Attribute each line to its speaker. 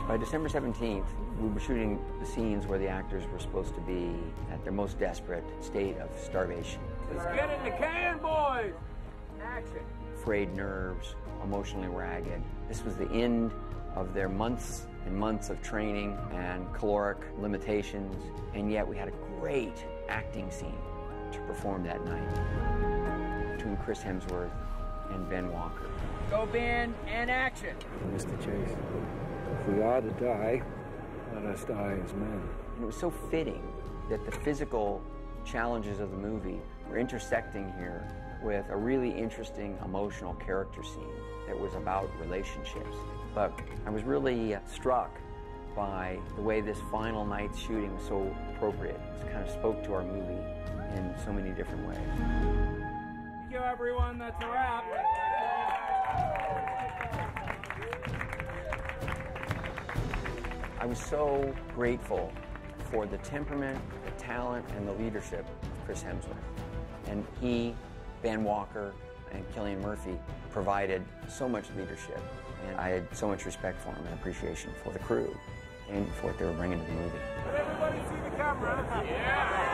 Speaker 1: By December 17th, we were shooting the scenes where the actors were supposed to be at their most desperate state of starvation.
Speaker 2: Let's get in the can, boys! Action.
Speaker 1: Frayed nerves, emotionally ragged. This was the end of their months and months of training and caloric limitations, and yet we had a great acting scene to perform that night between Chris Hemsworth and Ben Walker.
Speaker 2: Go, Ben, and action.
Speaker 3: Mr. Chase, if we are to die, let us die as men.
Speaker 1: And it was so fitting that the physical challenges of the movie were intersecting here with a really interesting emotional character scene that was about relationships. But I was really struck by the way this final night's shooting was so appropriate. It kind of spoke to our movie in so many different ways.
Speaker 2: Thank you, everyone. That's a wrap.
Speaker 1: I was so grateful for the temperament, the talent, and the leadership of Chris Hemsworth. And he, Ben Walker, and Cillian Murphy provided so much leadership. And I had so much respect for him and appreciation for the crew and for what they were bringing to the movie.
Speaker 2: Did everybody see the camera? Yeah!